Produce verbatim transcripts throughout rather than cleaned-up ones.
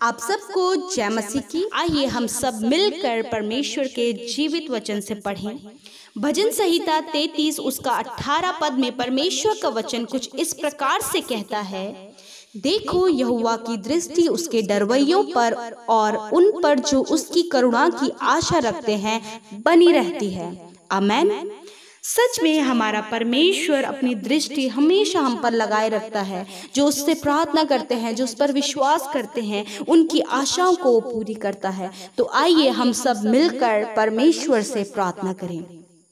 आप सबको जय मसीह की। आइए हम सब मिलकर परमेश्वर के जीवित वचन से पढ़ें। भजन संहिता तैंतीस उसका अठारह पद में परमेश्वर का वचन कुछ इस प्रकार से कहता है, देखो यहोवा की दृष्टि उसके डरवैयों पर और उन पर जो उसकी करुणा की आशा रखते हैं बनी रहती है। आमेन। सच में हमारा परमेश्वर अपनी दृष्टि हमेशा हम पर लगाए रखता है। जो उससे प्रार्थना करते हैं, जो उस पर विश्वास करते हैं, उनकी आशाओं को पूरी करता है। तो आइए हम सब मिलकर परमेश्वर से प्रार्थना करें।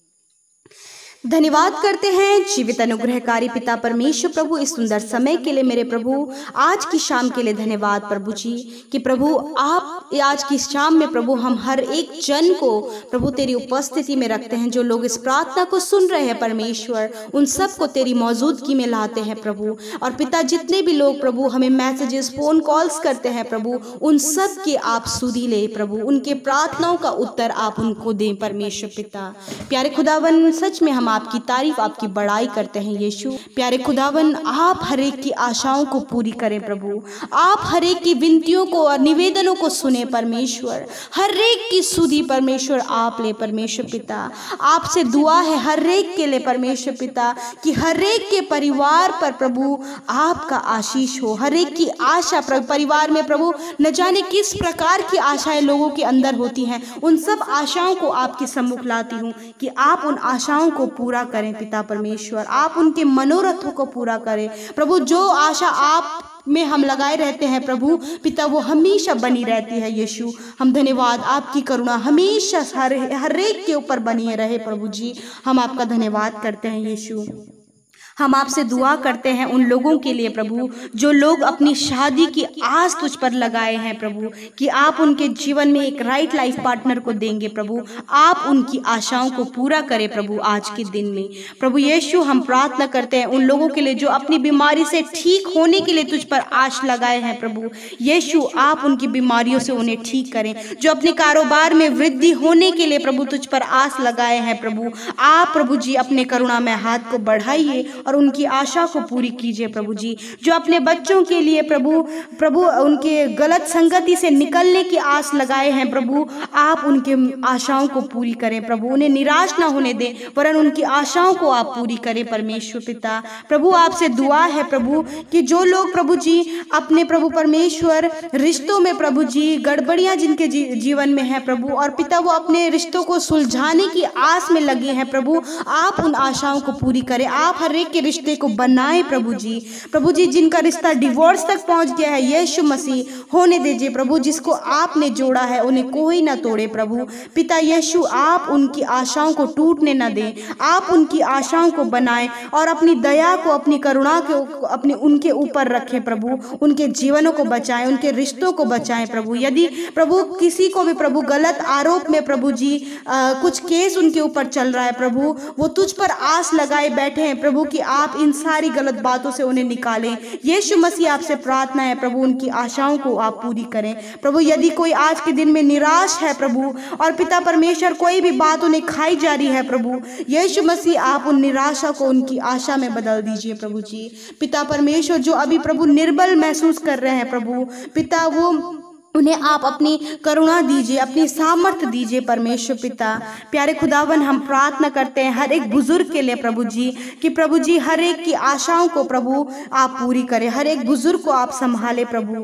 धन्यवाद करते हैं जीवित अनुग्रहकारी पिता परमेश्वर प्रभु, इस सुंदर समय के लिए मेरे प्रभु, आज की शाम के लिए धन्यवाद प्रभु जी कि प्रभु आप आज की शाम में प्रभु हम हर एक जन को प्रभु तेरी उपस्थिति में रखते हैं। जो लोग इस प्रार्थना को सुन रहे हैं परमेश्वर, उन सब को तेरी मौजूदगी में लाते हैं प्रभु। और पिता जितने भी लोग प्रभु हमें मैसेजेस फोन कॉल्स करते हैं प्रभु, उन सब की आप सुधी ले प्रभु, उनके प्रार्थनाओं का उत्तर आप उनको दें परमेश्वर पिता। प्यारे खुदावन, सच में हम आपकी तारीफ आपकी बड़ाई करते हैं यीशु। प्यारे खुदावन, आप हर एक की आशाओं को पूरी करें प्रभु, आप हर एक की विनतियों को और निवेदनों को सुने परमेश्वर, हर एक की सुधी परमेश्वर आप ले परमेश्वर पिता। आपसे दुआ है हर एक के लिए परमेश्वर पिता कि हर एक के परिवार पर प्रभु आपका आशीष हो। हर एक की आशा परिवार में प्रभु, न जाने किस प्रकार की आशाएं लोगों के अंदर होती हैं, उन सब आशाओं को आपके सम्मुख लाती हूँ कि आप उन आशाओं को पूरा करें पिता परमेश्वर, आप उनके मनोरथों को पूरा करें प्रभु। जो आशा आप में हम लगाए रहते हैं प्रभु पिता, वो हमेशा बनी रहती है यीशु। हम धन्यवाद, आपकी करुणा हमेशा हर हर एक के ऊपर बनी रहे प्रभु जी। हम आपका धन्यवाद करते हैं यीशु। हम आपसे दुआ करते हैं उन लोगों के लिए प्रभु, जो लोग अपनी शादी की आस तुझ पर लगाए हैं प्रभु, कि आप उनके जीवन में एक राइट लाइफ पार्टनर को देंगे प्रभु। आप उनकी आशाओं को पूरा करें प्रभु आज के दिन में प्रभु यीशु। हम प्रार्थना करते हैं उन लोगों के लिए जो अपनी बीमारी से ठीक होने के लिए तुझ पर आश लगाए हैं प्रभु यीशु। आप उनकी बीमारियों से उन्हें ठीक करें। जो अपने कारोबार में वृद्धि होने के लिए प्रभु तुझ पर आस लगाए हैं प्रभु, आप प्रभु जी अपने करुणा में हाथ को बढ़ाइए और उनकी आशा को पूरी कीजिए प्रभु जी। जो अपने बच्चों के लिए प्रभु प्रभु उनके गलत संगति से निकलने की आस लगाए हैं प्रभु, आप उनके आशाओं को पूरी करें प्रभु। उन्हें निराश ना होने दें, वरन उनकी आशाओं को आप पूरी करें परमेश्वर पिता। प्रभु आपसे दुआ है प्रभु कि जो लोग प्रभु जी अपने प्रभु परमेश्वर रिश्तों में प्रभु जी गड़बड़ियां जिनके जी, जीवन में है प्रभु, और पिता वो अपने रिश्तों को सुलझाने की आस में लगे हैं प्रभु, आप उन आशाओं को पूरी करें। आप हर एक के रिश्ते को बनाए प्रभु जी। प्रभु जी जिनका रिश्ता डिवोर्स तक पहुंच गया है यीशु मसीह, होने दीजिए प्रभु। जिसको आपने जोड़ा है उन्हें कोई ना तोड़े प्रभु पिता यीशु। आप उनकी आशाओं को टूटने ना दें, आप उनकी आशाओं को बनाएं और अपनी दया को, अपनी करुणा को अपने उनके ऊपर रखें प्रभु। उनके जीवनों को बचाएं, उनके रिश्तों को बचाएं प्रभु। यदि प्रभु किसी को भी प्रभु गलत आरोप में प्रभु जी आ, कुछ केस उनके ऊपर चल रहा है प्रभु, वो तुझ पर आस लगाए बैठे हैं प्रभु कि आप इन सारी गलत बातों से उन्हें निकालें यीशु मसीह। आपसे प्रार्थना है प्रभु उनकी आशाओं को आप पूरी करें प्रभु। यदि कोई आज के दिन में निराश है प्रभु, और पिता परमेश्वर कोई भी बात उन्हें खाई जा रही है प्रभु यीशु मसीह, आप उन निराशा को उनकी आशा में बदल दीजिए प्रभु जी। पिता परमेश्वर जो अभी प्रभु निर्बल महसूस कर रहे हैं प्रभु पिता, वो उन्हें आप अपनी करुणा दीजिए, अपनी सामर्थ्य दीजिए परमेश्वर पिता। प्यारे खुदावन, हम प्रार्थना करते हैं हर एक बुजुर्ग के लिए प्रभु जी कि प्रभु जी हर एक की आशाओं को प्रभु आप पूरी करें। हर एक बुजुर्ग को आप संभाले प्रभु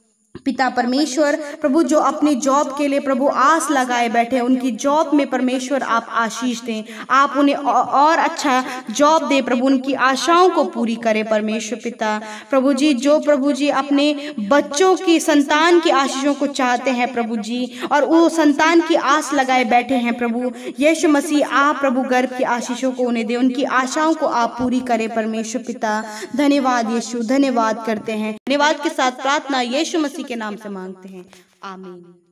पिता परमेश्वर। प्रभु जो अपने जॉब के लिए प्रभु आस लगाए बैठे, उनकी जॉब में परमेश्वर आप आशीष दें, आप उन्हें और अच्छा जॉब दें प्रभु, उनकी आशाओं को पूरी करें परमेश्वर पिता। प्रभु जी जो प्रभु जी अपने बच्चों की संतान की आशीषों को चाहते हैं प्रभु जी, और वो संतान की आस लगाए बैठे हैं प्रभु यीशु मसीह, आप प्रभु गर्भ की आशीषों को उन्हें दें, उनकी आशाओं को आप पूरी करें परमेश्वर पिता। धन्यवाद यीशु, धन्यवाद करते हैं। धन्यवाद के साथ प्रार्थना यीशु मसीह के नाम से मांगते हैं, आमीन।